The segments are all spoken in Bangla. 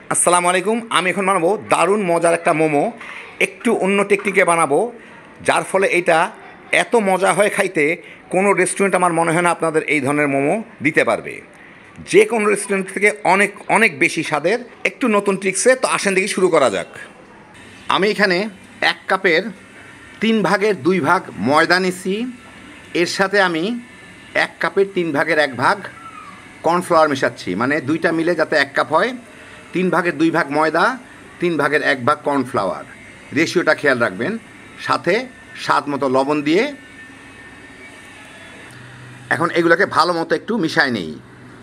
আসসালামু আলাইকুম। আমি এখন বানাবো দারুণ মজার একটা মোমো। একটু অন্য টেকনিকে বানাবো, যার ফলে এটা এত মজা হয় খাইতে, কোনো রেস্টুরেন্ট আমার মনে হয় না আপনাদের এই ধরনের মোমো দিতে পারবে। যে কোনো রেস্টুরেন্ট থেকে অনেক অনেক বেশি স্বাদের। একটু নতুন ট্রিক্সে, তো আসেন দেখি শুরু করা যাক। আমি এখানে 1 কাপের 3 ভাগের 2 ভাগ ময়দা নিছি। এর সাথে আমি 1 কাপের 3 ভাগের 1 ভাগ কর্নফ্লাওয়ার মেশাচ্ছি, মানে দুইটা মিলে যাতে 1 কাপ হয়। 3 ভাগের 2 ভাগ ময়দা, 3 ভাগের 1 ভাগ কর্নফ্লাওয়ার, রেশিওটা খেয়াল রাখবেন। সাথে স্বাদ মতো লবণ দিয়ে এখন এগুলোকে ভালো মতো একটু মিশাই নেই।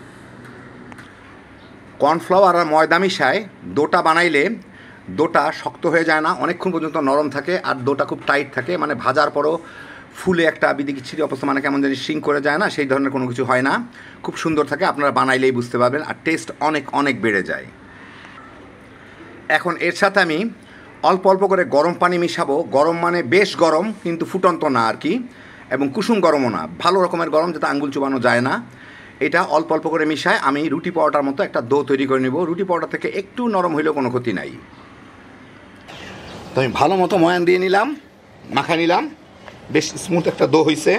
কর্নফ্লাওয়ার আর ময়দা মিশায় ডোটা বানাইলে ডোটা শক্ত হয়ে যায় না, অনেকক্ষণ পর্যন্ত নরম থাকে। আর ডোটা খুব টাইট থাকে, মানে ভাজার পরও ফুলে একটা বিদিকিচ্ছিরি অবস্থা, মানে কেমন জানি শিং করে যায় না, সেই ধরনের কোনো কিছু হয় না। খুব সুন্দর থাকে, আপনারা বানাইলেই বুঝতে পারবেন। আর টেস্ট অনেক অনেক বেড়ে যায়। এখন এর সাথে আমি অল্প অল্প করে গরম পানি মিশাবো। গরম মানে বেশ গরম, কিন্তু ফুটন্ত না আর কি, এবং কুসুম গরমও না, ভালো রকমের গরম, যাতে আঙ্গুল চুবানো যায় না। এটা অল্প অল্প করে মিশায় আমি রুটি পরোটার মতো একটা ডো তৈরি করে নেব। রুটি পরোটা থেকে একটু নরম হইলেও কোনো ক্ষতি নাই। তো আমি ভালো মতো ময়ান দিয়ে নিলাম, মাখা নিলাম। বেশ স্মুথ একটা ডো হয়েছে।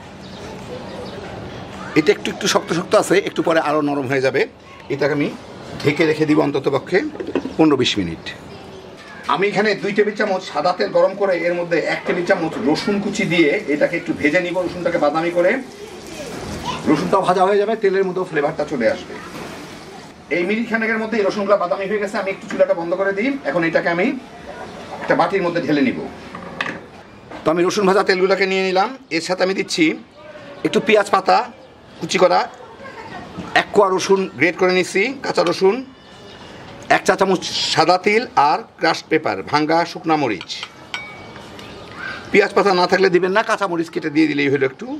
এটা একটু একটু শক্ত শক্ত আছে, একটু পরে আরও নরম হয়ে যাবে। এটাকে আমি ঢেকে রেখে দিব অন্ততপক্ষে 15-20 মিনিট। আমি এখানে 2 টেবিল চামচ সাদা তেল গরম করে এর মধ্যে 1 টেবিল চামচ রসুন কুচি দিয়ে এটাকে একটু ভেজে নিব। রসুনটাকে বাদামি করে, রসুনটাও ভাজা হয়ে যাবে, তেলের মধ্যেও ফ্লেভারটা চলে আসবে। এই মিনিট খানেকের মধ্যে এই রসুনগুলো বাদামি হয়ে গেছে। আমি একটু চুলাটা বন্ধ করে দিই। এখন এটাকে আমি একটা বাটির মধ্যে ঢেলে নিব। তো আমি রসুন ভাজা তেলগুলোকে নিয়ে নিলাম। এর সাথে আমি দিচ্ছি একটু পেঁয়াজ পাতা কুচি করা, 1 কোয়া রসুন গ্রেট করে নিচ্ছি, কাঁচা রসুন, 1 চা চামচ সাদা তিল, আর ক্রাশড পেপার, ভাঙ্গা শুকনা মরিচ। পেঁয়াজ পাতা না থাকলে দিবেন না, কাঁচা মরিচ কেটে দিয়ে দিলেই হলো। একটু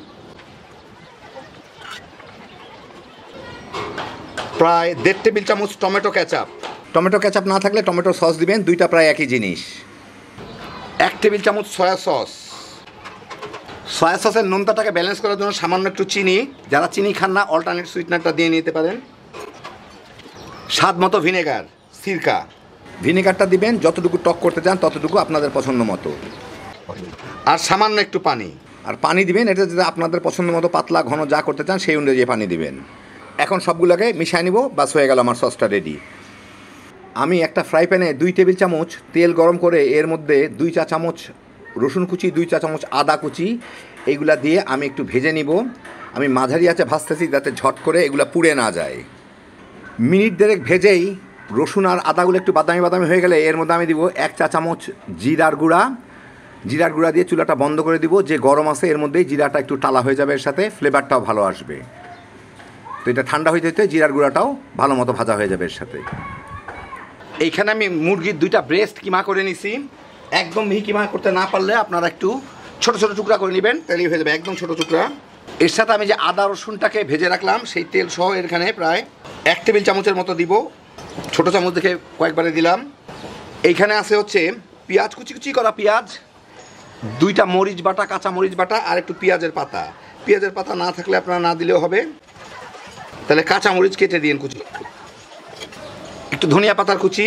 প্রায় 1.5 টেবিল চামচ টমেটো ক্যাচাপ। টমেটো ক্যাচাপ না থাকলে টমেটো সস দিবেন, দুইটা প্রায় একই জিনিস। 1 টেবিল চামচ সয়া সস। সয়া সসের নোনতাটাকে ব্যালেন্স করার জন্য সামান্য একটু চিনি, যারা চিনি খান না অল্টারনেট সুইটনারটা দিয়ে নিতে পারেন। স্বাদ মতো ভিনেগার, সিরকা। ভিনেগারটা দিবেন যতটুকু টক করতে চান ততটুকু, আপনাদের পছন্দ মতো। আর সামান্য একটু পানি। আর পানি দিবেন এটা যদি আপনাদের পছন্দ মতো পাতলা ঘন যা করতে চান সেই অনুযায়ী পানি দিবেন। এখন সবগুলোকে মিশিয়ে নিব। বাস হয়ে গেল আমার সসটা রেডি। আমি একটা ফ্রাই প্যানে 2 টেবিল চামচ তেল গরম করে এর মধ্যে 2 চা চামচ রসুন কুচি, 2 চা চামচ আদা কুচি, এইগুলা দিয়ে আমি একটু ভেজে নিব। আমি মাঝারি আঁচে ভাজতেছি যাতে ঝট করে এগুলো পুড়ে না যায়। মিনিট 1.5 ভেজেই রসুন আর আদাগুলো একটু বাদামি বাদামি হয়ে গেলে এর মধ্যে আমি দিব 1 চা চামচ জিরার গুঁড়া। জিরার গুঁড়া দিয়ে চুলাটা বন্ধ করে দিব। যে গরম আছে এর মধ্যেই জিরাটা একটু টালা হয়ে যাবে, এর সাথে ফ্লেভারটাও ভালো আসবে। তো এটা ঠান্ডা হয়ে যেতে জিরার গুঁড়াটাও ভালো মতো ভাজা হয়ে যাবে এর সাথে। এইখানে আমি মুরগির 2টা ব্রেস্ট কিমা করে নিছি। একদম মিহি কিমা করতে না পারলে আপনারা একটু ছোট ছোট টুকরা করে নেবেন, তাহলেই হয়ে যাবে একদম ছোট টুকরা। এর সাথে আমি যে আদা রসুনটাকে ভেজে রাখলাম সেই তেল সহ এখানে প্রায় 1 টেবিল চামচের মতো দিব। ছোট চামচ দেখে কয়েকবারে দিলাম। এইখানে আছে হচ্ছে পেঁয়াজ, কুচি কুচি করা পেঁয়াজ, 2টা মরিচ বাটা, কাঁচা মরিচ বাটা, আর একটু পেঁয়াজের পাতা। পেঁয়াজের পাতা না থাকলে আপনারা না দিলেও হবে, তাহলে কাঁচা মরিচ কেটে দিন কুচি। একটু ধনিয়া পাতার কুচি,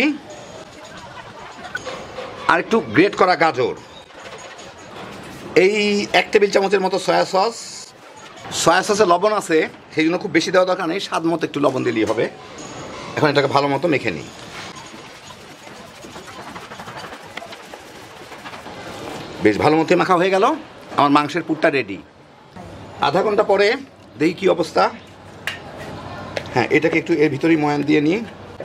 আর একটু গ্রেট করা গাজর। এই 1 টেবিল চামচের মতো সয়া সস। সয়া সসে লবণ আছে, সেই জন্য খুব বেশি দেওয়া দরকার নেই, স্বাদ মতো একটু লবণ দিলেই হবে। এখন এটাকে ভালো মতো মেখে নিই। বেশ ভালো মতো মাখা হয়ে গেল। আমার মাংসের পুরটা রেডি। আধা ঘন্টা পরে দেখি কী অবস্থা। হ্যাঁ, এটাকে একটু এর ভিতরেই ময়ান দিয়ে নিই।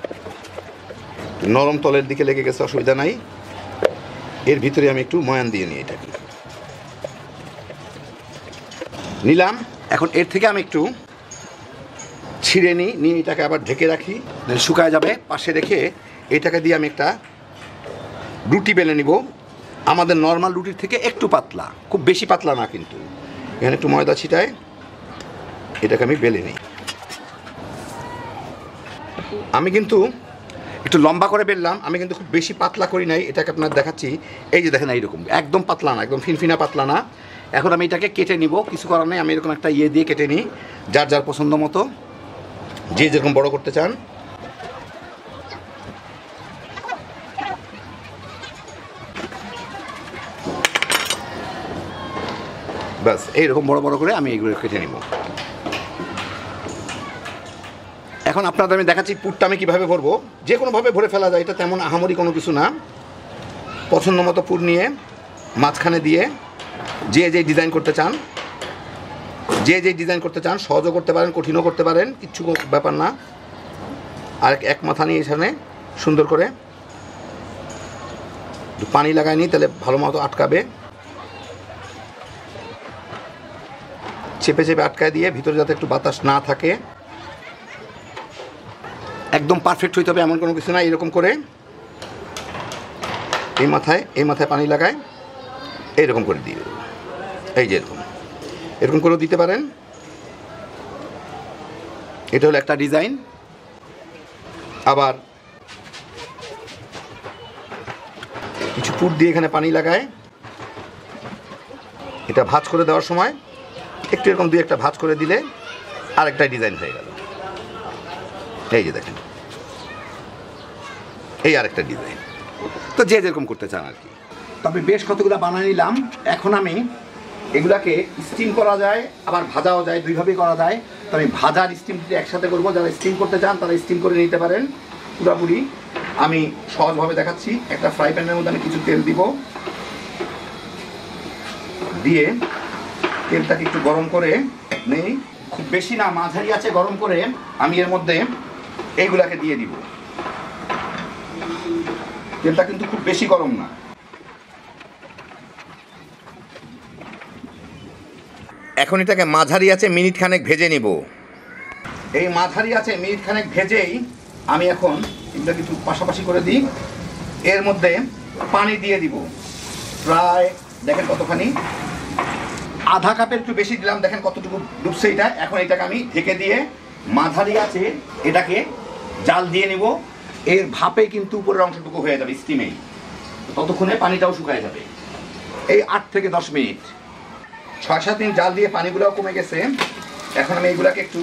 নরম তলের দিকে লেগে গেছে, অসুবিধা নাই। এর ভিতরে আমি একটু ময়ান দিয়ে নিই। এটাকে নিলাম। এখন এর থেকে আমি একটু ছিঁড়ে নিয়ে এটাকে আবার ঢেকে রাখি, শুকায় যাবে। পাশে রেখে এটাকে দিয়ে আমি একটা রুটি বেলে নিব। আমাদের নর্মাল রুটির থেকে একটু পাতলা, খুব বেশি পাতলা না কিন্তু। এখানে একটু ময়দা ছিটায় এটাকে আমি বেলে নিই। আমি কিন্তু একটু লম্বা করে বেললাম, আমি কিন্তু খুব বেশি পাতলা করি নাই। এটাকে আপনার দেখাচ্ছি, এই যে দেখেন এইরকম, একদম পাতলা না, একদম ফিনফিনা পাতলা না। এখন আমি এটাকে কেটে নিব, কিছু করার নেই। আমি এরকম একটা দিয়ে কেটে নিই, যার যার পছন্দ মতো, যে যেরকম বড় করতে চান। ব্যাস এইরকম বড় বড় করে আমি এইগুলো কেটে নিব। এখন আপনাদের আমি দেখাচ্ছি পুরটা আমি কীভাবে ভরবো। যে কোনোভাবে ভরে ফেলা যায়, এটা তেমন আহামরি কোনো কিছু না। পছন্দ মতো পুর নিয়ে মাঝখানে দিয়ে যে ডিজাইন করতে চান, যে ডিজাইন করতে চান, সহজও করতে পারেন, কঠিনও করতে পারেন, কিচ্ছু ব্যাপার না। আর এক মাথা নিয়ে এখানে সুন্দর করে পানি লাগায়নি, তাহলে ভালো মতো আটকাবে। চেপে চেপে আটকায় দিয়ে ভিতরে যাতে একটু বাতাস না থাকে, একদম পারফেক্ট হইতে হবে এমন কোনো কিছু না। এরকম করে এই মাথায় পানি লাগায় এইরকম করে দিয়ে দেবো। এই যে এরকম করেও দিতে পারেন। এটা হলো একটা ডিজাইন। আবার কিছু পুর দিয়ে এখানে পানি লাগায় এটা ভাঁজ করে দেওয়ার সময় একটু এরকম দুই একটা ভাঁজ করে দিলে আরেকটা ডিজাইন হয়ে গেল। এই যে দেখেন, এই আরেকটা ডিজাইন। তো যে যেরকম করতে চান আর কি। তবে বেশ কতগুলো বানিয়ে নিলাম। এখন আমি এগুলাকে স্টিম করা যায়, আবার ভাজাও যায়, দুইভাবেই করা যায়। তো আমি ভাজার স্টিম একসাথে করবো। যারা স্টিম করতে চান তারা স্টিম করে নিতে পারেন পুরোপুরি। আমি সহজভাবে দেখাচ্ছি। একটা ফ্রাই প্যানের মধ্যে আমি কিছু তেল দিব, দিয়ে তেলটাকে একটু গরম করে নেই, খুব বেশি না, মাঝারি আছে গরম করে আমি এর মধ্যে এইগুলাকে দিয়ে দিব। তেলটা কিন্তু খুব বেশি গরম না। এখন এটাকে মাঝারি আছে মিনিট খানেক ভেজে নিব। এই মাঝারি আছে মিনিট খানেক ভেজেই আমি এখন এগুলোকে একটু পাশাপাশি করে দিই। এর মধ্যে পানি দিয়ে দিব প্রায়, দেখেন কতখানি, আধা কাপের একটু বেশি দিলাম। দেখেন কতটুকু ডুবছে এটা। এখন এটাকে আমি ঢেকে দিয়ে মাঝারি আছে এটাকে জাল দিয়ে নিব। এর ভাপে কিন্তু উপরের অংশটুকু হয়ে যাবে স্টিমেই, ততক্ষণে পানিটাও শুকায় যাবে। এই 8 থেকে 10 মিনিট, 6-7 দিন জাল দিয়ে পানিগুলোও কমে গেছে। এখন আমি এইগুলাকে একটু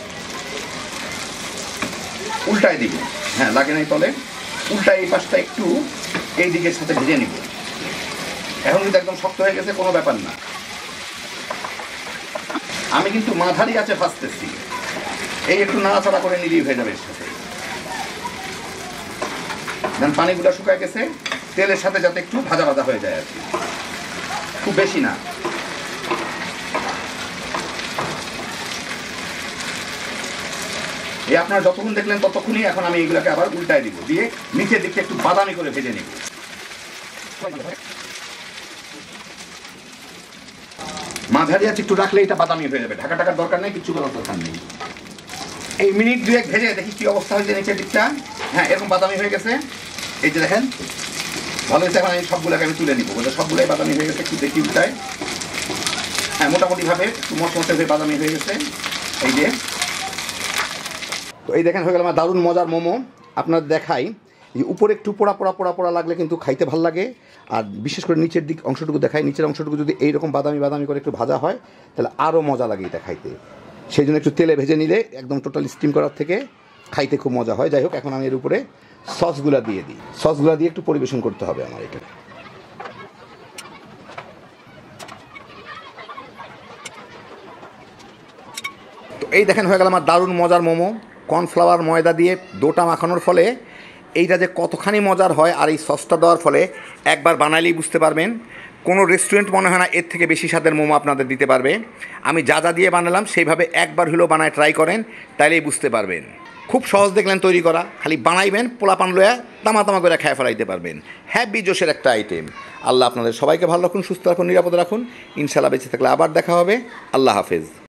উল্টায় দিব। হ্যাঁ, লাগে নাই তলে। উল্টায় এই পাশটা একটু এই দিকের সাথে ভেজে নিব। এখন কিন্তু একদম শক্ত হয়ে গেছে, কোনো ব্যাপার না। আমি কিন্তু মাঝারি আছে ভাজতেছি। এই একটু নাড়াচাড়া করে নিলেই হয়ে যাবে এর সাথে। পানিগুলো শুকায় গেছে, তেলের সাথে যাতে একটু ভাজা ভাজা হয়ে যায় আর কি, খুব বেশি না। এই আপনারা যতক্ষণ দেখলেন ততক্ষণই এখন আমি এইগুলোকে আবার উল্টায় দিব, দিয়ে নিচের দিকে একটু বাদামি করে ভেজে নিব। মাঝারি আছে একটু রাখলে এটা বাদামি হয়ে যাবে, ঢাকা টাকার দরকার নেই, কিছু করার দরকার নেই। এই মিনিট 2-1 ভেজে দেখি কি অবস্থা হয়েছে নিচের দিকটা। হ্যাঁ, এরকম বাদামি হয়ে গেছে। এই যে দেখেন ভালো হয়েছে। এখন আমি সবগুলোকে আমি তুলে নিব, বলে সবগুলোই বাদামি হয়ে গেছে। একটু দেখি উল্টায়। হ্যাঁ, মোটামুটিভাবে একটু মশমশে হয়ে বাদামি হয়ে গেছে। এই যে, তো এই দেখেন হয়ে গেল আমার দারুণ মজার মোমো। আপনার দেখাই যে উপরে একটু পোড়া পোড়া পোড়া পোড়া লাগলে কিন্তু খাইতে ভালো লাগে। আর বিশেষ করে নিচের দিক অংশটুকু দেখাই, নিচের অংশটুকু যদি এইরকম বাদামি বাদামি করে একটু ভাজা হয় তাহলে আরও মজা লাগে এটা খাইতে। সেই জন্য একটু তেলে ভেজে নিলে একদম টোটাল স্টিম করার থেকে খাইতে খুব মজা হয়। যাই হোক, এখন আমি এর উপরে সসগুলা দিয়ে দিই। সসগুলা দিয়ে একটু পরিবেশন করতে হবে আমার এটা। তো এই দেখেন হয়ে গেল আমার দারুণ মজার মোমো। কর্নফ্লাওয়ার ময়দা দিয়ে ডোটা মাখানোর ফলে এইটা যে কতখানি মজার হয়, আর এই সসটা দেওয়ার ফলে একবার বানাইলেই বুঝতে পারবেন। কোনো রেস্টুরেন্ট মনে হয় না এর থেকে বেশি স্বাদের মোমো আপনাদের দিতে পারবে। আমি যা যা দিয়ে বানালাম সেইভাবে একবার হলেও বানায় ট্রাই করেন, তাইলেই বুঝতে পারবেন। খুব সহজ দেখলেন তৈরি করা, খালি বানাইবেন, পোলাপান লয়া তামা তামা করে খেয়ে ফেলাইতে পারবেন। হ্যাপি জোশের একটা আইটেম। আল্লাহ আপনাদের সবাইকে ভালো রাখুন, সুস্থ রাখুন, নিরাপদে রাখুন। ইনশাল্লাহ বেঁচে থাকলে আবার দেখা হবে। আল্লাহ হাফেজ।